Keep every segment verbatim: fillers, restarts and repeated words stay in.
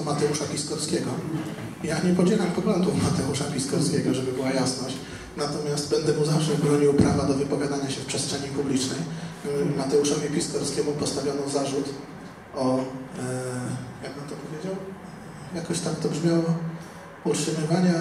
Mateusza Piskorskiego. Ja nie podzielam poglądów Mateusza Piskorskiego, żeby była jasność, natomiast będę mu zawsze bronił prawa do wypowiadania się w przestrzeni publicznej. Mateuszowi Piskorskiemu postawiono zarzut o, e, jak on to powiedział? Jakoś tak to brzmiało, utrzymywania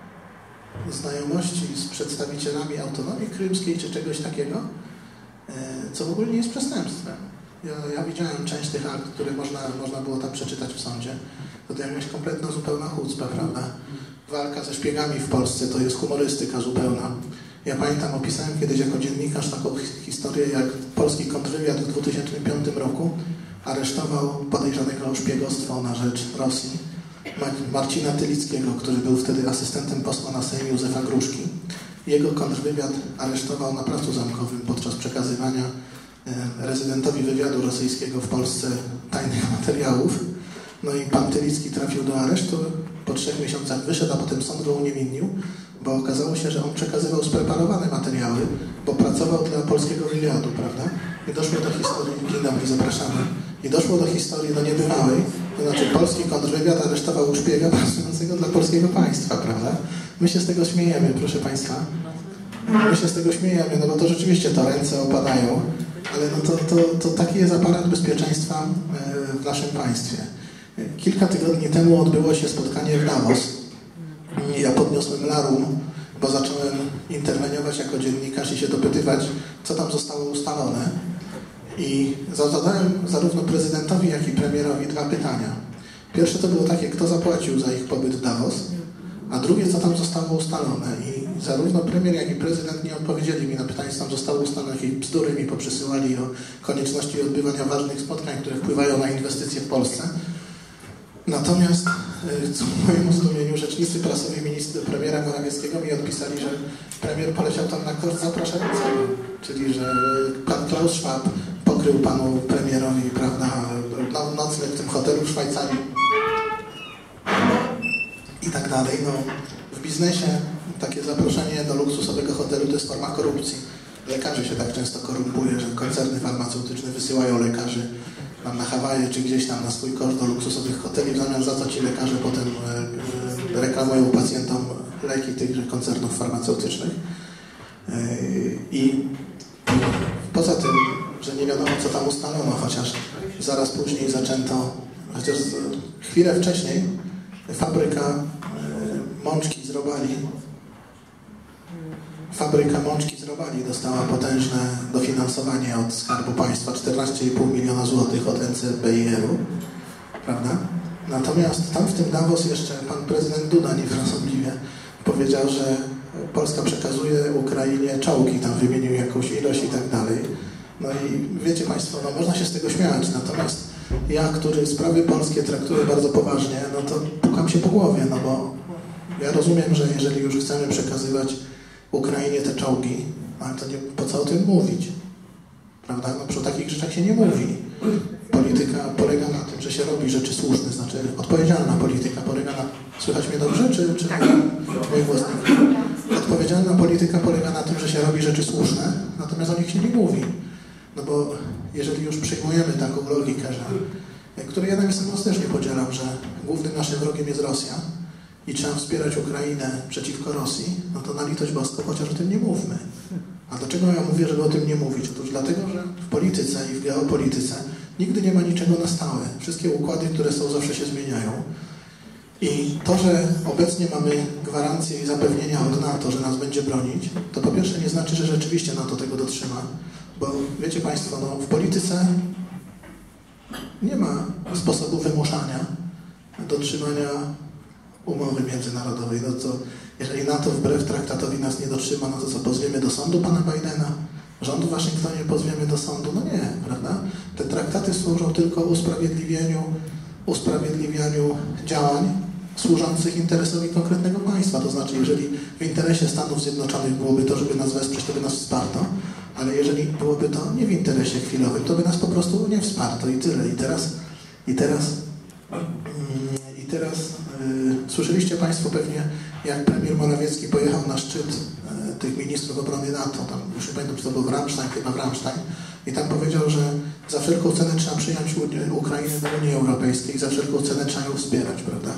znajomości z przedstawicielami autonomii krymskiej czy czegoś takiego, e, co w ogóle nie jest przestępstwem. Ja, ja widziałem część tych akt, które można, można było tam przeczytać w sądzie. To jakaś kompletna, zupełna chucpa, prawda? Walka ze szpiegami w Polsce to jest humorystyka zupełna. Ja pamiętam, opisałem kiedyś jako dziennikarz taką historię, jak polski kontrwywiad w dwa tysiące piątym roku aresztował podejrzanego o szpiegostwo na rzecz Rosji Marcina Tylickiego, który był wtedy asystentem posła na Sejm Józefa Gruszki. Jego kontrwywiad aresztował na Placu Zamkowym podczas przekazywania rezydentowi wywiadu rosyjskiego w Polsce tajnych materiałów. No i pan Tylicki trafił do aresztu, po trzech miesiącach wyszedł, a potem sąd go uniewinnił, bo okazało się, że on przekazywał spreparowane materiały, bo pracował dla polskiego wywiadu, prawda? I doszło do historii, dzień dobry, zapraszamy, i doszło do historii no niebywałej, to znaczy polski kontrwywiad aresztował szpiega pracującego dla polskiego państwa, prawda? My się z tego śmiejemy, proszę państwa. My się z tego śmiejemy, no bo to rzeczywiście to ręce opadają, ale no to, to, to taki jest aparat bezpieczeństwa w naszym państwie. Kilka tygodni temu odbyło się spotkanie w Davos. Ja podniosłem larum, bo zacząłem interweniować jako dziennikarz i się dopytywać, co tam zostało ustalone. I zadałem zarówno prezydentowi, jak i premierowi dwa pytania. Pierwsze to było takie, kto zapłacił za ich pobyt w Davos, a drugie, co tam zostało ustalone. I zarówno premier, jak i prezydent nie odpowiedzieli mi na pytanie, co tam zostało ustalone, jakieś bzdury mi poprzysyłali o konieczności odbywania ważnych spotkań, które wpływają na inwestycje w Polsce. Natomiast w moim zdumieniu rzecznicy prasowi ministra premiera Morawieckiego mi odpisali, że premier poleciał tam na koszt zapraszającego, czyli że pan Klaus Schwab pokrył panu premierowi, prawda, nocleg w tym hotelu w Szwajcarii i tak dalej. No, w biznesie takie zaproszenie do luksusowego hotelu to jest forma korupcji. Lekarze się tak często korumpuje, że koncerny farmaceutyczne wysyłają lekarzy tam na Hawaje czy gdzieś tam na swój koszt do luksusowych hoteli, w zamian za co ci lekarze potem e, e, reklamują pacjentom leki tychże koncernów farmaceutycznych. E, I poza tym, że nie wiadomo co tam ustalono, chociaż zaraz później zaczęto, chociaż chwilę wcześniej fabryka e, mączki z Robali Fabryka mączki z Robali dostała potężne dofinansowanie od Skarbu Państwa, czternaście i pół miliona złotych od N C B I R-u, prawda? Natomiast tam w tym Davos jeszcze pan prezydent Duda niefrasobliwie powiedział, że Polska przekazuje Ukrainie czołgi, tam wymienił jakąś ilość i tak dalej. No i wiecie państwo, no można się z tego śmiać, natomiast ja, który sprawy polskie traktuję bardzo poważnie, no to pukam się po głowie, no bo ja rozumiem, że jeżeli już chcemy przekazywać Ukrainie te czołgi, ale to nie, po co o tym mówić? Prawda? No przy takich rzeczach się nie mówi. Polityka polega na tym, że się robi rzeczy słuszne, znaczy odpowiedzialna polityka polega na... Słychać mnie dobrze, czy, czy mój głos nie? Odpowiedzialna polityka polega na tym, że się robi rzeczy słuszne, natomiast o nich się nie mówi. No bo jeżeli już przyjmujemy taką logikę, że, której ja nawiasem mówiąc też nie podzielam, że głównym naszym wrogiem jest Rosja, i trzeba wspierać Ukrainę przeciwko Rosji, no to na litość boską chociaż o tym nie mówmy. A dlaczego ja mówię, żeby o tym nie mówić? Otóż dlatego, że w polityce i w geopolityce nigdy nie ma niczego na stałe. Wszystkie układy, które są, zawsze się zmieniają. I to, że obecnie mamy gwarancje i zapewnienia od NATO, że nas będzie bronić, to po pierwsze nie znaczy, że rzeczywiście NATO tego dotrzyma. Bo wiecie państwo, no, w polityce nie ma sposobu wymuszania dotrzymania umowy międzynarodowej. No to jeżeli NATO wbrew traktatowi nas nie dotrzyma, no to co, pozwiemy do sądu pana Bidena? Rząd w Waszyngtonie pozwiemy do sądu? No nie, prawda? Te traktaty służą tylko usprawiedliwieniu, usprawiedliwianiu działań służących interesowi konkretnego państwa. To znaczy, jeżeli w interesie Stanów Zjednoczonych byłoby to, żeby nas wesprzeć, to by nas wsparto, ale jeżeli byłoby to nie w interesie chwilowym, to by nas po prostu nie wsparto i tyle. I teraz, i teraz, i teraz yy, słyszeliście państwo pewnie, jak premier Morawiecki pojechał na szczyt yy, tych ministrów obrony NATO, tam już nie pamiętam, czy to był w Ramstein, chyba w Ramstein, I tam powiedział, że za wszelką cenę trzeba przyjąć Ukrainę do Unii Europejskiej i za wszelką cenę trzeba ją wspierać, prawda?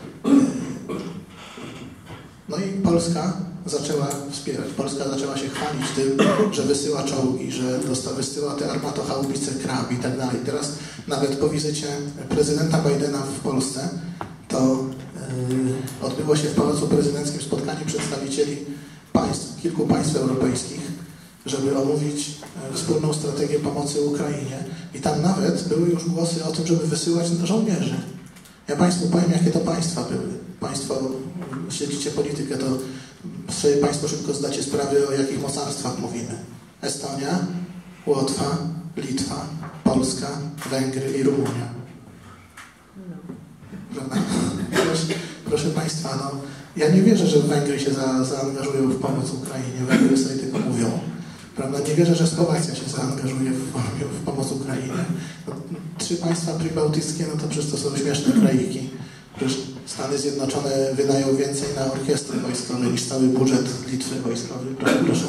No i Polska zaczęła wspierać. Polska zaczęła się chwalić tym, że wysyła czołgi, że wysyła te armatochaubice Krab i tak dalej. Teraz nawet po wizycie prezydenta Bidena w Polsce to yy, odbyło się w Pałacu Prezydenckim spotkanie przedstawicieli państw, kilku państw europejskich, żeby omówić wspólną strategię pomocy Ukrainie. I tam nawet były już głosy o tym, żeby wysyłać żołnierzy. Ja Państwu powiem, jakie to państwa były. Państwo, śledzicie politykę, to sobie Państwo szybko zdacie sprawę, o jakich mocarstwach mówimy. Estonia, Łotwa, Litwa, Polska, Węgry i Rumunia. Prawda? Proszę, proszę Państwa, no, ja nie wierzę, że Węgry się za, zaangażują w pomoc Ukrainie. Węgry sobie tylko mówią. Prawda? Nie wierzę, że Słowacja się zaangażuje w, w pomoc Ukrainie. No, trzy państwa prybałtyckie, no to przecież to są śmieszne kraiki. Przecież Stany Zjednoczone wydają więcej na orkiestry wojskowe niż cały budżet Litwy wojskowy. Proszę.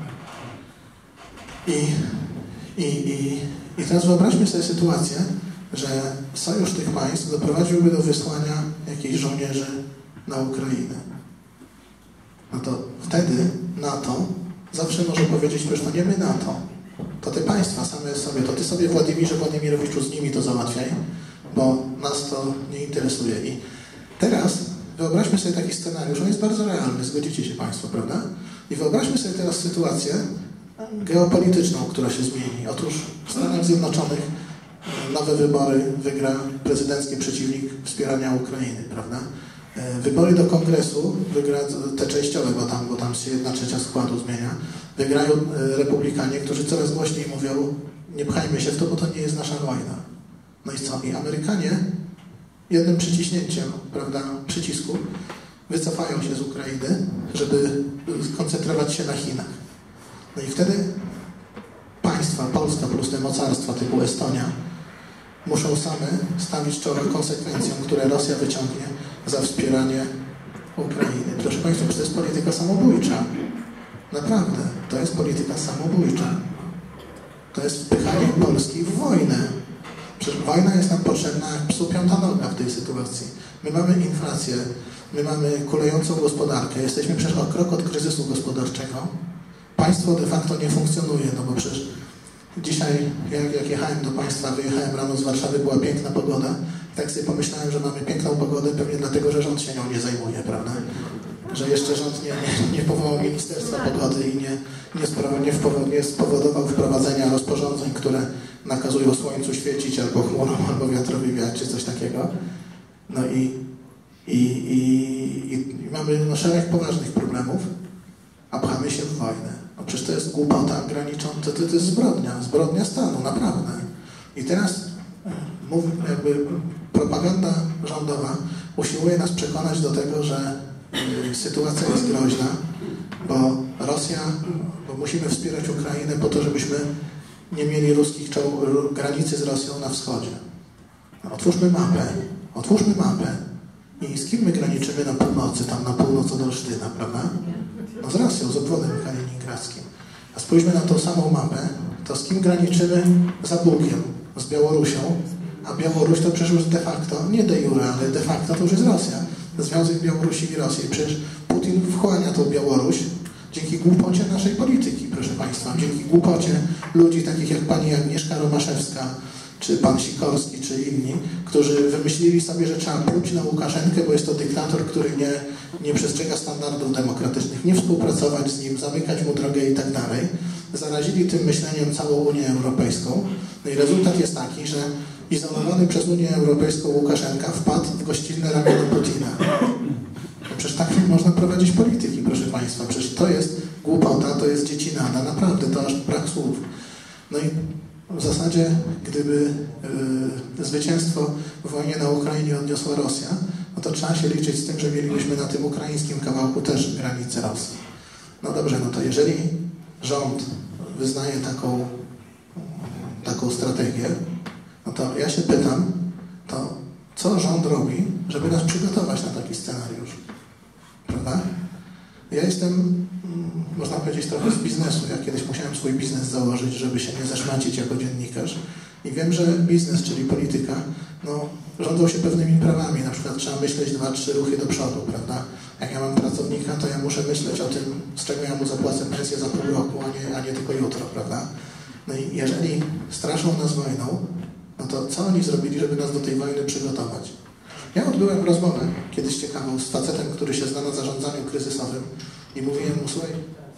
I, i, i, I teraz wyobraźmy sobie sytuację, że sojusz tych państw doprowadziłby do wysłania jakichś żołnierzy na Ukrainę. No to wtedy NATO zawsze może powiedzieć, że to nie my NATO, to te państwa same sobie, to ty sobie Władimirze Władimirowiczu z nimi to załatwiaj, bo nas to nie interesuje. I teraz wyobraźmy sobie taki scenariusz, on jest bardzo realny, zgodzicie się Państwo, prawda? I wyobraźmy sobie teraz sytuację geopolityczną, która się zmieni. Otóż w Stanach Zjednoczonych nowe wybory wygra prezydencki przeciwnik wspierania Ukrainy, prawda? Wybory do Kongresu wygra te częściowe, bo tam, bo tam się jedna trzecia składu zmienia. Wygrają republikanie, którzy coraz głośniej mówią, nie pchajmy się w to, bo to nie jest nasza wojna. No i co? I Amerykanie jednym przyciśnięciem, prawda, przycisku wycofają się z Ukrainy, żeby skoncentrować się na Chinach. No i wtedy państwa, Polska plus te mocarstwa typu Estonia muszą same stawić czoła konsekwencjom, które Rosja wyciągnie za wspieranie Ukrainy. Proszę Państwa, to jest polityka samobójcza. Naprawdę, to jest polityka samobójcza. To jest wpychanie Polski w wojnę. Przecież wojna jest nam potrzebna jak psu piąta noga w tej sytuacji. My mamy inflację, my mamy kulejącą gospodarkę, jesteśmy przecież o krok od kryzysu gospodarczego. Państwo de facto nie funkcjonuje, no bo przecież dzisiaj, jak, jak jechałem do Państwa, wyjechałem rano z Warszawy, była piękna pogoda. Tak sobie pomyślałem, że mamy piękną pogodę pewnie dlatego, że rząd się nią nie zajmuje, prawda? Że jeszcze rząd nie, nie, nie powołał Ministerstwa Pogody i nie, nie, nie spowodował wprowadzenia rozporządzeń, które nakazują słońcu świecić albo chmurą, albo wiatrowi wiać, czy coś takiego. No i, i, i, i mamy no, szereg poważnych problemów, a pchamy się w wojnę. No przecież to jest głupota graniczą, to, to, to jest zbrodnia, zbrodnia stanu, naprawdę. I teraz mów, jakby propaganda rządowa usiłuje nas przekonać do tego, że y, sytuacja jest groźna, bo Rosja, bo musimy wspierać Ukrainę po to, żebyśmy nie mieli ruskich czoł, granicy z Rosją na wschodzie. No, otwórzmy mapę, otwórzmy mapę. I z kim my graniczymy na północy, tam na północ od Olsztyna, prawda? No z Rosją, z obwodem kaliningradzkim. A spójrzmy na tą samą mapę, to z kim graniczymy za Bugiem, z Białorusią, a Białoruś to przecież już de facto, nie de jure, ale de facto to już jest Rosja. Związek Białorusi i Rosji. Przecież Putin wchłania tą Białoruś dzięki głupocie naszej polityki, proszę Państwa. Dzięki głupocie ludzi takich jak pani Agnieszka Romaszewska, czy pan Sikorski, czy inni, którzy wymyślili sobie, że trzeba pluć na Łukaszenkę, bo jest to dyktator, który nie, nie przestrzega standardów demokratycznych, nie współpracować z nim, zamykać mu drogę i tak dalej. Zarazili tym myśleniem całą Unię Europejską. No i rezultat jest taki, że izolowany przez Unię Europejską Łukaszenka wpadł w gościnne ramiona Putina. No przecież tak nie można prowadzić polityki, proszę Państwa. Przecież to jest głupota, to jest dziecinada, naprawdę, to aż brak słów. No i w zasadzie, gdyby y, zwycięstwo w wojnie na Ukrainie odniosła Rosja, no to trzeba się liczyć z tym, że mielibyśmy na tym ukraińskim kawałku też granicę Rosji. No dobrze, no to jeżeli rząd wyznaje taką, taką strategię, no to ja się pytam, to co rząd robi, żeby nas przygotować na taki scenariusz? Prawda? Ja jestem, można powiedzieć, trochę z biznesu. Ja kiedyś musiałem swój biznes założyć, żeby się nie zaszmacić jako dziennikarz. I wiem, że biznes, czyli polityka, no, rządzą się pewnymi prawami. Na przykład trzeba myśleć dwa, trzy ruchy do przodu, prawda? Jak ja mam pracownika, to ja muszę myśleć o tym, z czego ja mu zapłacę pensję za pół roku, a nie, a nie tylko jutro, prawda? No i jeżeli straszą nas wojną, no to co oni zrobili, żeby nas do tej wojny przygotować? Ja odbyłem rozmowę kiedyś ciekawą z facetem, który się zna na zarządzaniu kryzysowym i mówiłem mu, słuchaj,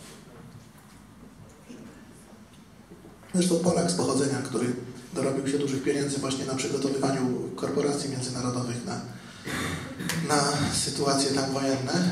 zresztą Polak z pochodzenia, który dorobił się dużych pieniędzy właśnie na przygotowywaniu korporacji międzynarodowych na, na sytuacje tam wojenne.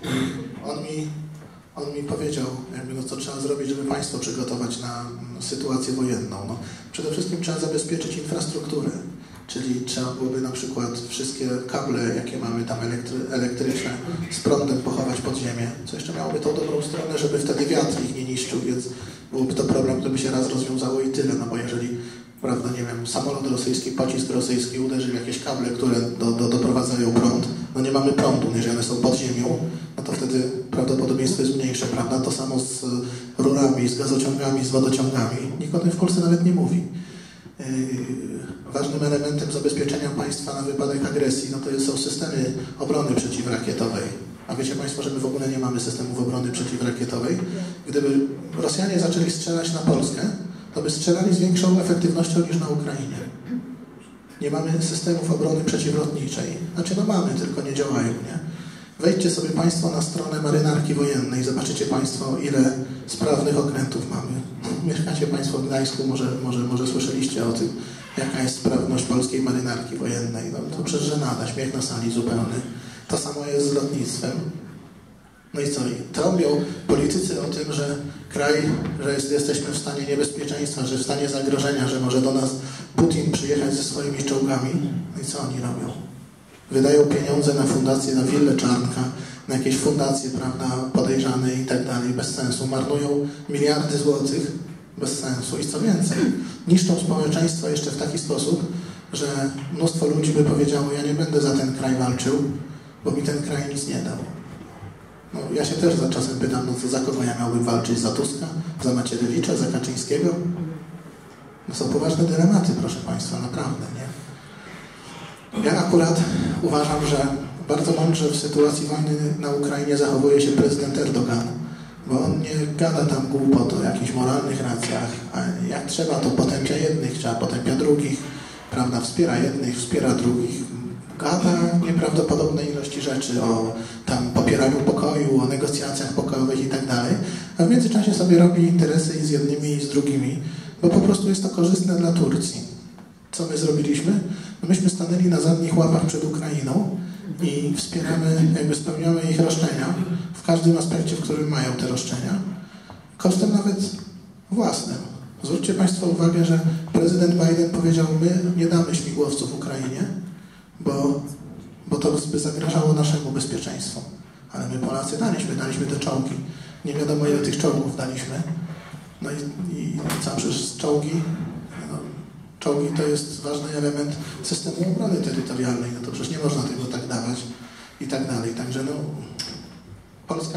I on mi, on mi powiedział, jakby, no, co trzeba zrobić, żeby państwo przygotować na sytuację wojenną. No, przede wszystkim trzeba zabezpieczyć infrastrukturę, czyli trzeba byłoby na przykład wszystkie kable, jakie mamy tam elektry, elektryczne, z prądem pochować pod ziemię, co jeszcze miałoby tą dobrą stronę, żeby wtedy wiatr ich nie niszczył, więc byłoby to problem, który by się raz rozwiązało i tyle, no bo jeżeli, prawda, nie wiem, samolot rosyjski, pocisk rosyjski uderzy w jakieś kable, które do, do, doprowadzają prąd, no nie mamy prądu, jeżeli one są pod ziemią, no to wtedy prawdopodobieństwo jest mniejsze, prawda? To samo z rurami, z gazociągami, z wodociągami. Nikt o tym w Polsce nawet nie mówi. Yy, ważnym elementem zabezpieczenia państwa na wypadek agresji, no to są systemy obrony przeciwrakietowej. A wiecie Państwo, że my w ogóle nie mamy systemów obrony przeciwrakietowej? Gdyby Rosjanie zaczęli strzelać na Polskę, to by strzelali z większą efektywnością niż na Ukrainie. Nie mamy systemów obrony przeciwlotniczej. Znaczy, no mamy, tylko nie działają, nie? Wejdźcie sobie Państwo na stronę Marynarki Wojennej i zobaczycie Państwo, ile sprawnych okrętów mamy. Mieszkacie Państwo w Gdańsku, może, może, może słyszeliście o tym, jaka jest sprawność polskiej Marynarki Wojennej. No to przecież żenada, śmiech na sali zupełny. To samo jest z lotnictwem. No i co? I trąbią politycy o tym, że kraj, że jest, jesteśmy w stanie niebezpieczeństwa, że w stanie zagrożenia, że może do nas Putin przyjechać ze swoimi czołgami. No i co oni robią? Wydają pieniądze na fundację, na willę Czarnka, na jakieś fundacje, prawda, podejrzane i tak dalej, bez sensu. Marnują miliardy złotych bez sensu. I co więcej, niszczą społeczeństwo jeszcze w taki sposób, że mnóstwo ludzi by powiedziało, ja nie będę za ten kraj walczył, bo mi ten kraj nic nie dał. No, ja się też za czasem pytam, no co, za kogo ja miałbym walczyć? Za Tuska? Za Macierewicza? Za Kaczyńskiego? No są poważne dylematy, proszę Państwa, naprawdę, nie? Ja akurat uważam, że bardzo mądrze w sytuacji wojny na Ukrainie zachowuje się prezydent Erdogan, bo on nie gada tam głupot o jakichś moralnych racjach, a jak trzeba, to potępia jednych, trzeba potępia drugich, prawda, wspiera jednych, wspiera drugich, gada nieprawdopodobne ilości rzeczy o tam popieraniu pokoju, o negocjacjach pokojowych i tak dalej, a w międzyczasie sobie robi interesy i z jednymi i z drugimi, bo po prostu jest to korzystne dla Turcji. Co my zrobiliśmy? No myśmy stanęli na zadnich łapach przed Ukrainą i wspieramy, jakby spełniamy ich roszczenia w każdym aspekcie, w którym mają te roszczenia, kosztem nawet własnym. Zwróćcie Państwo uwagę, że prezydent Biden powiedział, my nie damy śmigłowców Ukrainie, bo, bo to by zagrażało naszemu bezpieczeństwu. Ale my Polacy daliśmy, daliśmy te czołgi. Nie wiadomo, ile tych czołgów daliśmy. No i, i co, przecież czołgi, no, czołgi to jest ważny element systemu obrony terytorialnej. No to przecież nie można tego tak dawać i tak dalej. Także no, Polska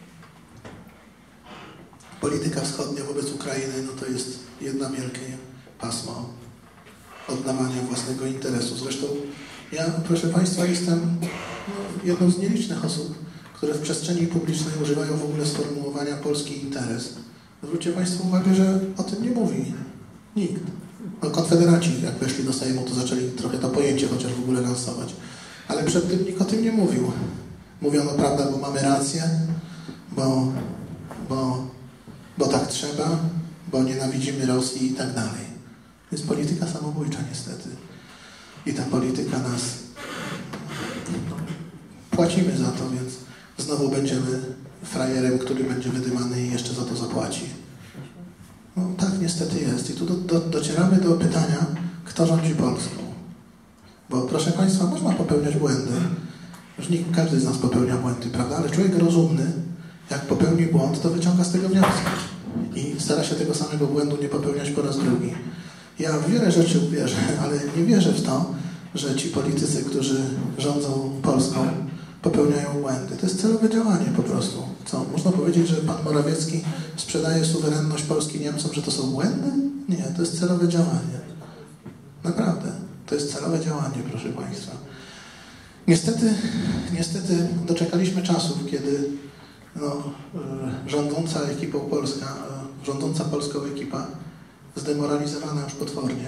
polityka wschodnia wobec Ukrainy, no to jest jedno wielkie pasmo oddawania własnego interesu. Zresztą ja, proszę Państwa, jestem no, jedną z nielicznych osób, które w przestrzeni publicznej używają w ogóle sformułowania polski interes. Zwróćcie Państwo uwagę, że o tym nie mówi nikt. No, konfederaci, jak weszli do Sejmu, to zaczęli trochę to pojęcie chociaż w ogóle lansować. Ale przed tym nikt o tym nie mówił. Mówiono, prawda, bo mamy rację, bo, bo, bo tak trzeba, bo nienawidzimy Rosji i tak dalej. To jest polityka samobójcza niestety. I ta polityka nas... No, płacimy za to, więc znowu będziemy frajerem, który będzie wydymany i jeszcze za to zapłaci. No tak niestety jest. I tu do, do, docieramy do pytania, kto rządzi Polską. Bo proszę Państwa, można popełniać błędy. Już nie każdy z nas popełnia błędy, prawda? Ale człowiek rozumny, jak popełni błąd, to wyciąga z tego wnioski. I stara się tego samego błędu nie popełniać po raz drugi. Ja w wiele rzeczy wierzę, ale nie wierzę w to, że ci politycy, którzy rządzą Polską, popełniają błędy. To jest celowe działanie po prostu. Co? Można powiedzieć, że pan Morawiecki sprzedaje suwerenność Polski Niemcom, że to są błędy? Nie, to jest celowe działanie. Naprawdę. To jest celowe działanie, proszę państwa. Niestety, niestety doczekaliśmy czasów, kiedy no, rządząca ekipą Polska, rządząca polską ekipa, zdemoralizowana już potwornie,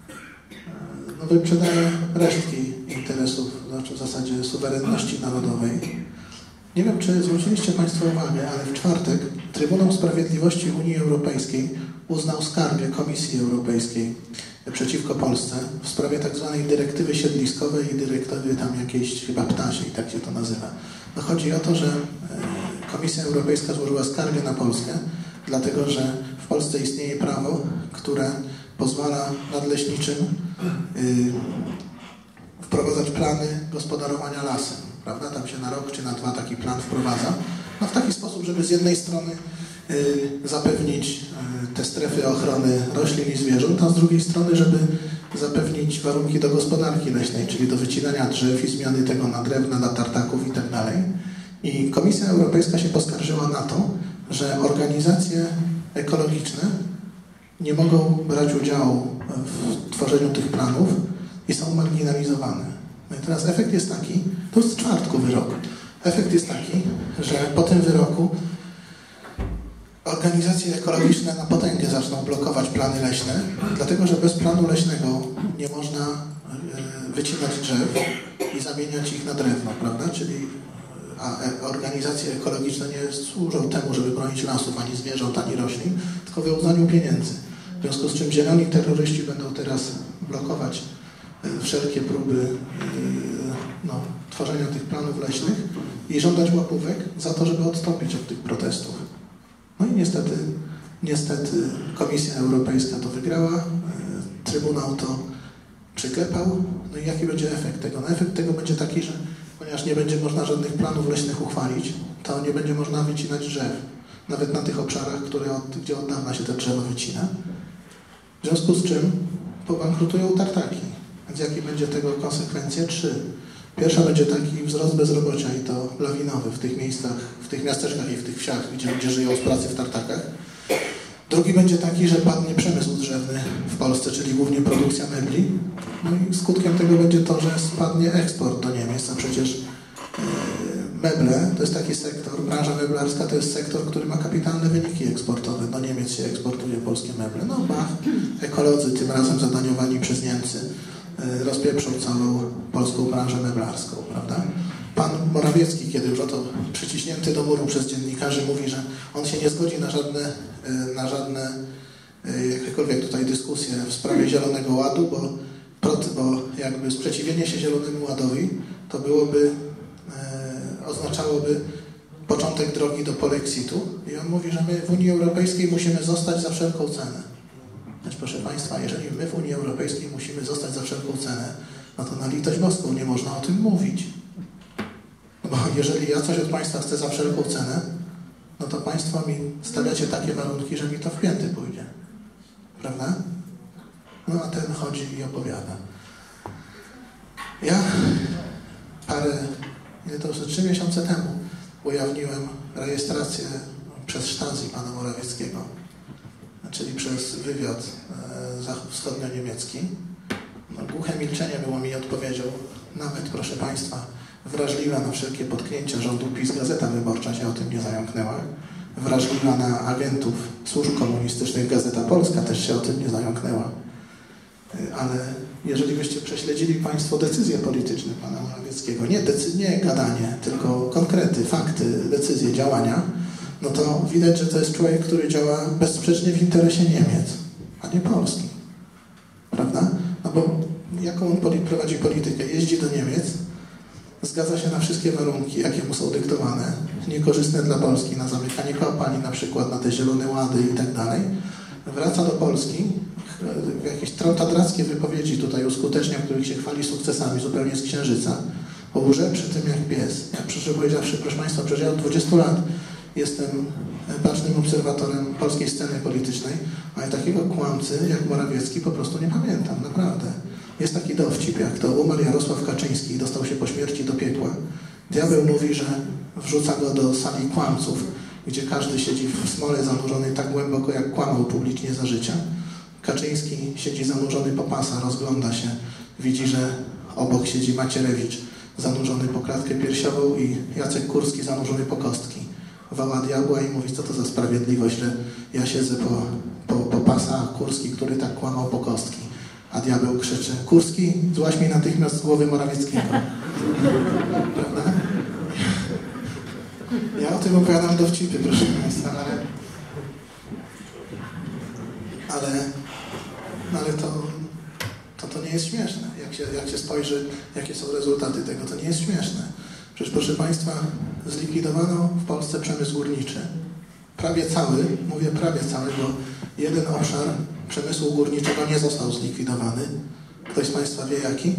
no, wyprzedaje resztki interesów, znaczy w zasadzie suwerenności narodowej. Nie wiem, czy zwróciliście państwo uwagę, ale w czwartek Trybunał Sprawiedliwości Unii Europejskiej uznał skargę Komisji Europejskiej przeciwko Polsce w sprawie tak zwanej dyrektywy siedliskowej i dyrektywy tam jakiejś chyba ptasiej, tak się to nazywa. No chodzi o to, że Komisja Europejska złożyła skargę na Polskę, dlatego że w Polsce istnieje prawo, które pozwala nadleśniczym yy, wprowadzać plany gospodarowania lasem, prawda? Tam się na rok czy na dwa taki plan wprowadza. No w taki sposób, żeby z jednej strony yy, zapewnić yy, te strefy ochrony roślin i zwierząt, a z drugiej strony, żeby zapewnić warunki do gospodarki leśnej, czyli do wycinania drzew i zmiany tego na drewna, na tartaków i tak dalej. I Komisja Europejska się poskarżyła na to, że organizacje ekologiczne nie mogą brać udziału w tworzeniu tych planów i są marginalizowane. No i teraz efekt jest taki, to jest z czwartku wyrok, efekt jest taki, że po tym wyroku organizacje ekologiczne na potęgę zaczną blokować plany leśne, dlatego że bez planu leśnego nie można wycinać drzew i zamieniać ich na drewno, prawda? Czyli a organizacje ekologiczne nie służą temu, żeby bronić lasów, ani zwierząt, ani roślin, tylko wyłudzaniu pieniędzy. W związku z czym zieloni terroryści będą teraz blokować wszelkie próby no, tworzenia tych planów leśnych i żądać łapówek za to, żeby odstąpić od tych protestów. No i niestety, niestety Komisja Europejska to wygrała, Trybunał to przyklepał. No i jaki będzie efekt tego? No efekt tego będzie taki, że ponieważ nie będzie można żadnych planów leśnych uchwalić, to nie będzie można wycinać drzew. Nawet na tych obszarach, które od, gdzie od dawna się te drzewa wycina. W związku z czym pobankrutują tartaki. Więc jakie będzie tego konsekwencje? Trzy. Pierwsza będzie taki wzrost bezrobocia i to lawinowy w tych miejscach, w tych miasteczkach i w tych wsiach, gdzie ludzie żyją z pracy w tartakach. Drugi będzie taki, że padnie przemysł drzewny w Polsce, czyli głównie produkcja mebli. No i skutkiem tego będzie to, że spadnie eksport do Niemiec, a przecież yy, meble to jest taki sektor, branża meblarska to jest sektor, który ma kapitalne wyniki eksportowe. Do Niemiec się eksportuje polskie meble. No bach, ekolodzy, tym razem zadaniowani przez Niemcy, yy, rozpieprzą całą polską branżę meblarską, prawda? Pan Morawiecki, kiedy już oto przyciśnięty do muru przez dziennikarzy, mówi, że on się nie zgodzi na żadne, na żadne jakiekolwiek tutaj dyskusje w sprawie Zielonego Ładu, bo, bo jakby sprzeciwienie się Zielonemu Ładowi to byłoby, e, oznaczałoby początek drogi do polexitu. I on mówi, że my w Unii Europejskiej musimy zostać za wszelką cenę. Więc proszę Państwa, jeżeli my w Unii Europejskiej musimy zostać za wszelką cenę, no to na litość boską nie można o tym mówić. Bo jeżeli ja coś od Państwa chcę za wszelką cenę, no to Państwo mi stawiacie takie warunki, że mi to w pięty pójdzie. Prawda? No a ten chodzi i opowiada. Ja parę, nie to trzy miesiące temu ujawniłem rejestrację przez Stasi pana Morawieckiego, czyli przez wywiad e, wschodnio-niemiecki. No, głuche milczenie było mi odpowiedzią. Nawet, proszę Państwa, wrażliwa na wszelkie potknięcia rządu PiS Gazeta Wyborcza się o tym nie zająknęła. Wrażliwa na agentów służb komunistycznych Gazeta Polska też się o tym nie zająknęła. Ale jeżeli byście prześledzili Państwo decyzje polityczne pana Morawieckiego, nie, decy- nie gadanie, tylko konkrety, fakty, decyzje, działania, no to widać, że to jest człowiek, który działa bezsprzecznie w interesie Niemiec, a nie Polski. Prawda? No bo jaką on prowadzi politykę? Jeździ do Niemiec, zgadza się na wszystkie warunki, jakie mu są dyktowane, niekorzystne dla Polski, na zamykanie kopalni, na przykład na te zielone łady i tak dalej. Wraca do Polski, jakieś traumatrackie wypowiedzi tutaj uskutecznia, w których się chwali sukcesami zupełnie z księżyca, łże przy tym jak pies. Ja szczerze powiedziawszy, proszę Państwa, przecież ja od dwudziestu lat jestem bacznym obserwatorem polskiej sceny politycznej, ale takiego kłamcy jak Morawiecki po prostu nie pamiętam, naprawdę. Jest taki dowcip, jak to umarł Jarosław Kaczyński i dostał się po śmierci do piekła. Diabeł mówi, że wrzuca go do sali kłamców, gdzie każdy siedzi w smole zanurzonej tak głęboko, jak kłamał publicznie za życia. Kaczyński siedzi zanurzony po pasa, rozgląda się, widzi, że obok siedzi Macierewicz zanurzony po klatkę piersiową i Jacek Kurski zanurzony po kostki. Woła diabła i mówi, co to za sprawiedliwość, że ja siedzę po, po, po pasa, a Kurski, który tak kłamał, po kostki. A diabeł krzyczy, Kurski, złaź mi natychmiast z głowy Morawieckiego. Prawda? Ja o tym opowiadam dowcipy, proszę Państwa, ale, ale, ale to, to, to nie jest śmieszne. Jak się, jak się spojrzy, jakie są rezultaty tego, to nie jest śmieszne. Przecież, proszę Państwa, zlikwidowano w Polsce przemysł górniczy. Prawie cały, mówię prawie cały, bo jeden obszar przemysłu górniczego nie został zlikwidowany. Ktoś z Państwa wie jaki?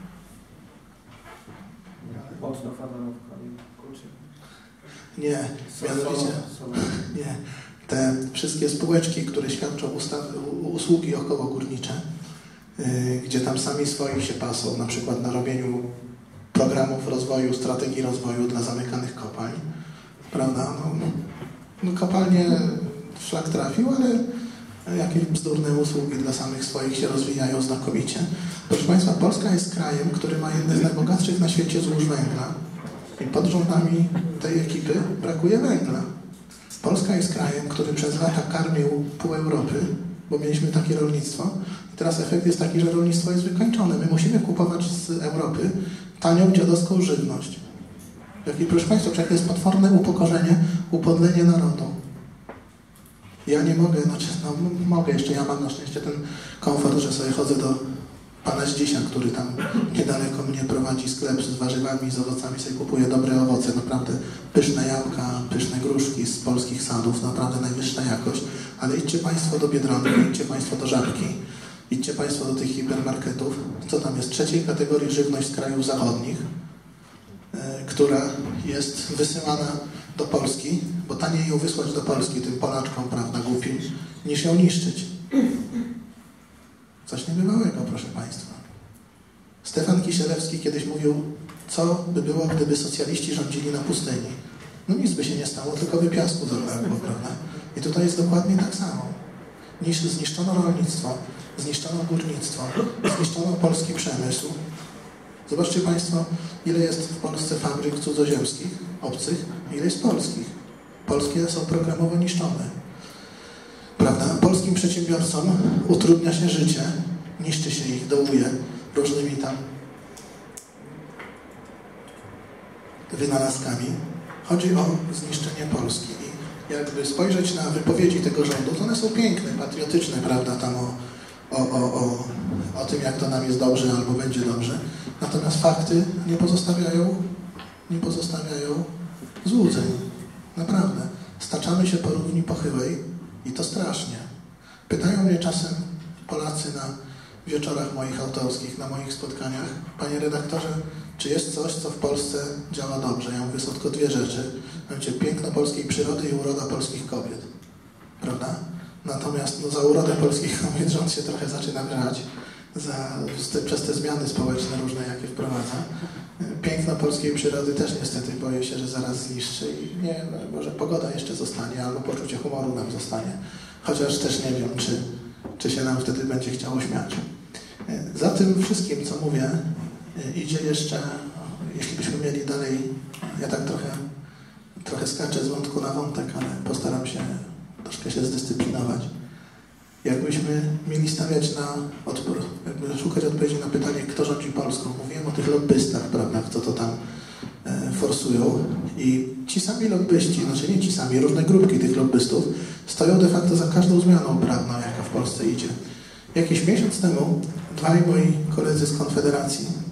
Nie, mianowicie nie. Te wszystkie spółeczki, które świadczą ustawy, usługi okołogórnicze, yy, gdzie tam sami swoi się pasą, na przykład na robieniu programów rozwoju, strategii rozwoju dla zamykanych kopalń, prawda? No, no, no kopalnie szlak trafił, ale jakieś bzdurne usługi dla samych swoich się rozwijają znakomicie. Proszę Państwa, Polska jest krajem, który ma jedne z najbogatszych na świecie złóż węgla. I pod rządami tej ekipy brakuje węgla. Polska jest krajem, który przez lata karmił pół Europy, bo mieliśmy takie rolnictwo. I teraz efekt jest taki, że rolnictwo jest wykończone. My musimy kupować z Europy tanią, dziadowską żywność. Jakie, proszę Państwa, jakie jest potworne upokorzenie, upodlenie narodu. Ja nie mogę, znaczy, no mogę jeszcze, ja mam na szczęście ten komfort, że sobie chodzę do pana Zdzisia, który tam niedaleko mnie prowadzi sklep z warzywami, z owocami, sobie kupuje dobre owoce, naprawdę pyszne jabłka, pyszne gruszki z polskich sadów, naprawdę najwyższa jakość. Ale idźcie Państwo do Biedronki, idźcie Państwo do Żabki, idźcie Państwo do tych hipermarketów. Co tam jest? Trzeciej kategorii żywność z krajów zachodnich, yy, która jest wysyłana do Polski, bo taniej ją wysłać do Polski tym Polaczkom, prawda, głupim, niż ją niszczyć. Coś niebywałego, proszę Państwa. Stefan Kisielewski kiedyś mówił, co by było, gdyby socjaliści rządzili na pustyni. No nic by się nie stało, tylko by piasku zabrakło, prawda? I tutaj jest dokładnie tak samo. Niż zniszczono rolnictwo, zniszczono górnictwo, zniszczono polski przemysł. Zobaczcie Państwo, ile jest w Polsce fabryk cudzoziemskich, obcych, ile jest polskich. Polskie są programowo niszczone. Prawda? Polskim przedsiębiorcom utrudnia się życie, niszczy się ich, dołuje różnymi tam wynalazkami. Chodzi o zniszczenie Polski. I jakby spojrzeć na wypowiedzi tego rządu, to one są piękne, patriotyczne, prawda, tam o, o, o, o, o tym, jak to nam jest dobrze albo będzie dobrze. Natomiast fakty nie pozostawiają, nie pozostawiają złudzeń. Naprawdę. Staczamy się po równi pochyłej. I to strasznie. Pytają mnie czasem Polacy na wieczorach moich autorskich, na moich spotkaniach, panie redaktorze, czy jest coś, co w Polsce działa dobrze? Ja mówię, są tylko dwie rzeczy. Mianowicie piękno polskiej przyrody i uroda polskich kobiet. Prawda? Natomiast no, za urodę polskich kobiet rząd się trochę zaczyna brać za, te, przez te zmiany społeczne różne, jakie wprowadza. Piękno polskiej przyrody też niestety boję się, że zaraz zniszczy i nie, może pogoda jeszcze zostanie, albo poczucie humoru nam zostanie. Chociaż też nie wiem, czy, czy się nam wtedy będzie chciało śmiać. Za tym wszystkim, co mówię, idzie jeszcze, jeśli byśmy mieli dalej, ja tak trochę, trochę skaczę z wątku na wątek, ale postaram się troszkę się zdyscyplinować. Jakbyśmy mieli stawiać na odpór, jakby szukać odpowiedzi na pytanie, kto rządzi Polską. Mówiłem o tych lobbystach, prawda, kto to tam e, forsują. I ci sami lobbyści, znaczy nie ci sami, różne grupki tych lobbystów stoją de facto za każdą zmianą prawną, jaka w Polsce idzie. Jakiś miesiąc temu dwaj moi koledzy z Konfederacji